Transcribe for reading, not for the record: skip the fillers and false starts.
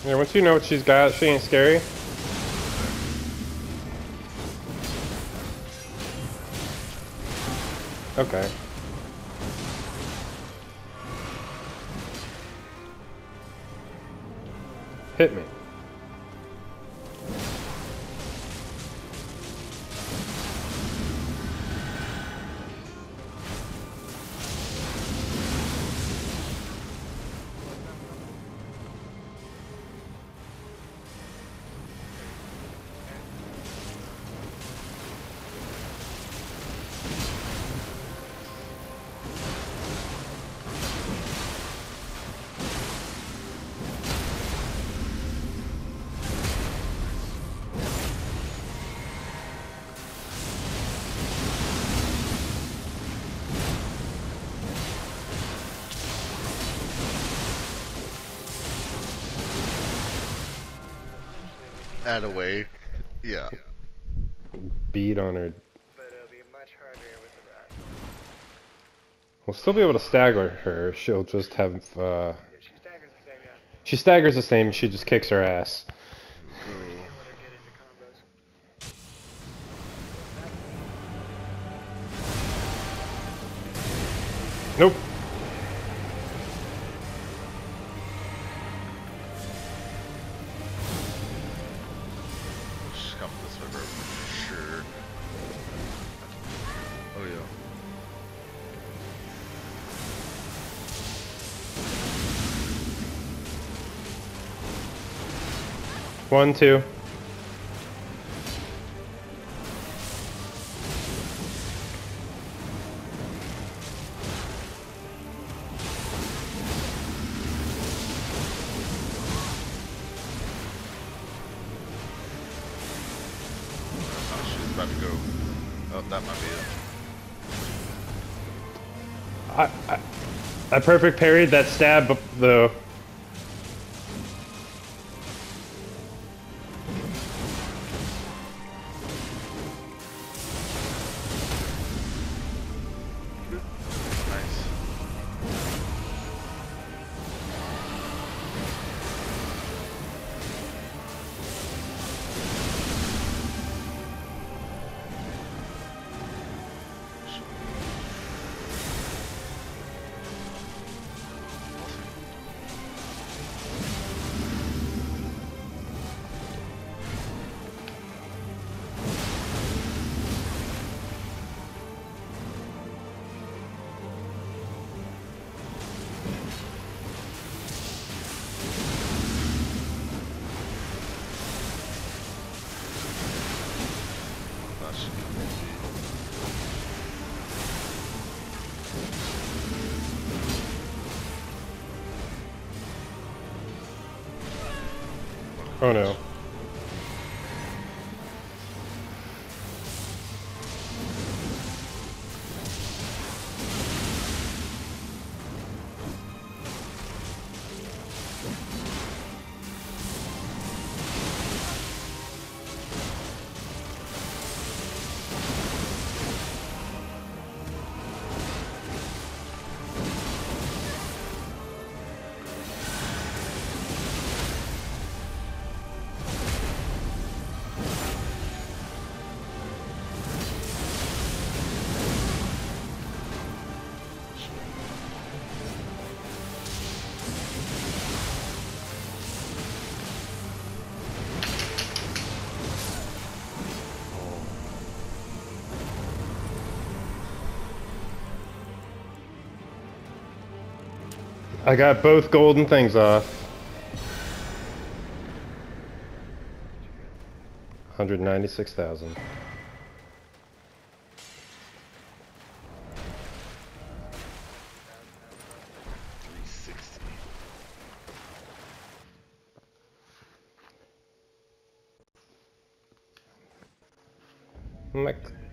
Yeah, once you know what she's got, she ain't scary. Okay. Hit me. Add away. Yeah. Beat on her. But it'll be much harder with the rat. We'll still be able to stagger her. She'll just have. Yeah, she staggers the same, yeah. She staggers the same. She just kicks her ass. Can't let her get into combos. Nope. She's coming this way for sure. Oh yeah. One, two. Oh, she's about to go. Oh, that might be it. I perfect parried that stab though. Nice. That's Oh no. I got both golden things off. 196,000. $360. Next.